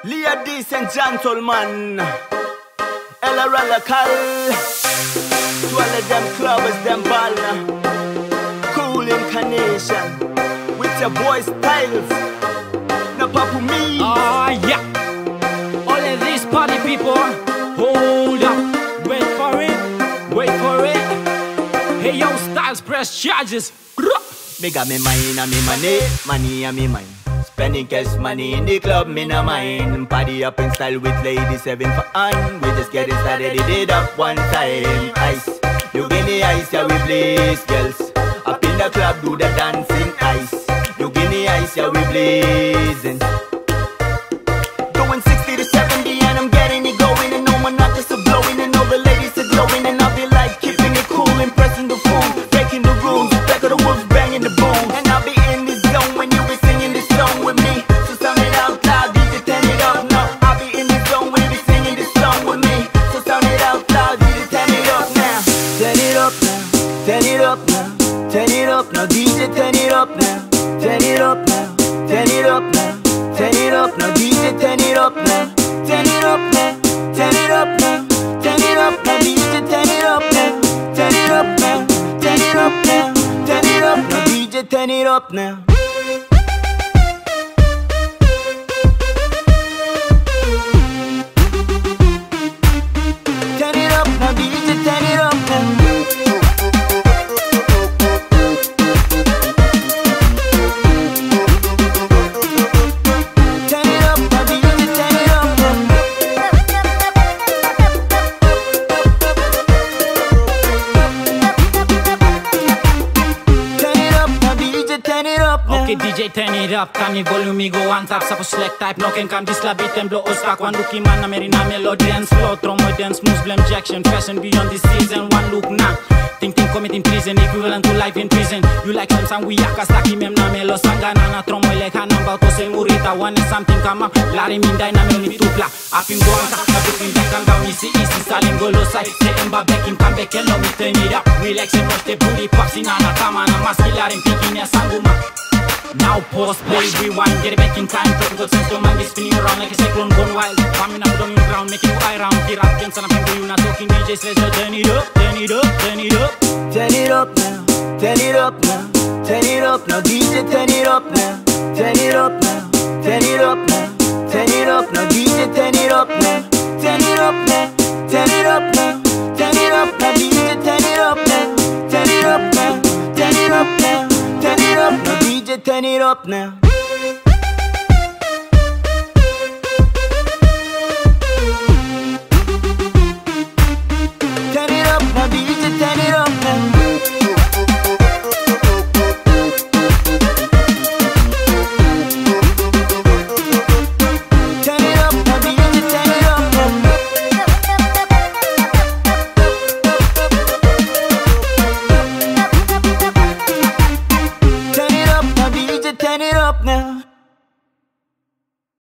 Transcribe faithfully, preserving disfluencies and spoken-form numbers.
Ladies and gentlemen, Ella Radical, to all of them clubbers, them ball, cool incarnation, with your boy Styles, no papu me. Ah, uh, yeah. All of these party people, hold up, wait for it, wait for it. Hey yo, Styles, press charges. Me got me mind and me money, money and me mind. Spending cash money in the club, me no mind. Party up in style with ladies, seven for on. We just getting started, it did up one time. Ice, you give me ice, yeah we blaze, girls. Up in the club, do the dancing ice. You give me ice, yeah we blazing. Going sixty to seventy and I'm getting it going. And all my knockers are blowing and all the ladies are glowing. And I'll be like keeping it cool, impressing the fool, breaking the rules, back of the wolves, banging the boom. And I'll be in the zone when you be singing this song with me. So sound it out loud, D J turn it up now. I'll be in the zone when you be singing this song with me. So sound it out loud, D J turn it up now. Turn it up now, turn it up now, turn it up now, D J turn it up now. Turn it up now, turn it up now, turn it up now, D J turn it up now. Turn it up now, turn it up now, turn it up now, D J turn it up now. Turn it up now, turn it up now, turn it up now, D J turn it up now. Turn it up now, D J turn it up now. Okay, D J turn it up, kan ni volume go one tap. Sa ko select type, no can come this labit and blow osta. Kwan luki man na meri na melody dance flow. Tromoy dance moves, blame Jackson, fashion beyond this season. One look now, think think commit in prison, equivalent to life in prison. You like some sang we yaka staki mem na melo sangana na tromoy like hanam bao to say murita. One is something come up, lari min dai na melo ni tupla. Apim go anta, apim back and down, easy easy, salim go low side. Say emba back him come back, hello me turn it up. Relax and watch the booty pops in ana kama na maskilari picking ya sanguma. Now pause, play, rewind, get it back in time. Tropical system and it's spinning around like a cyclone gone wild. Coming up down in ground, making you eye round. Get up, dance and I'm you not talking D Js, let's turn it up, turn it up, turn it up. Turn it up now, turn it up now, turn it up now, D J turn it up now. Turn it up now, turn it up now, turn it up now, D J turn it up now. Turn it up now, turn it up now, turn it up now, D J turn it up now. Turn it up now, turn it up now, turn it up now, D J turn it up now.